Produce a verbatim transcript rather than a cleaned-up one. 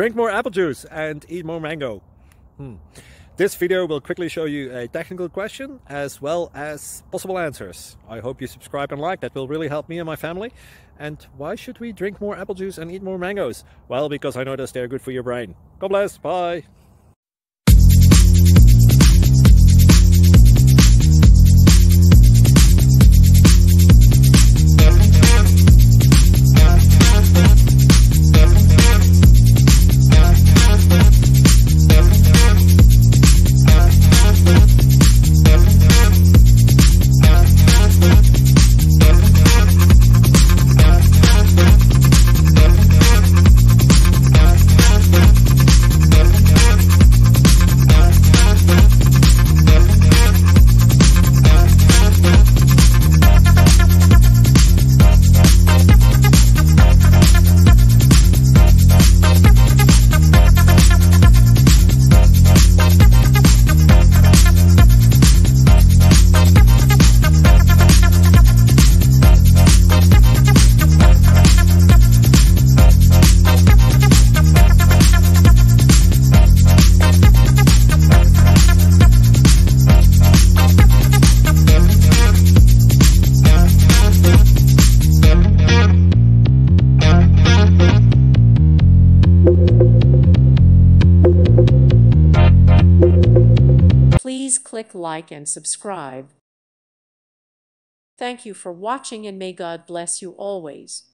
Drink more apple juice and eat more mango. Hmm. This video will quickly show you a technical question as well as possible answers. I hope you subscribe and like, that will really help me and my family. And why should we drink more apple juice and eat more mangoes? Well, because I noticed they're good for your brain. God bless, bye! Please click like and subscribe. Thank you for watching, and may God bless you always.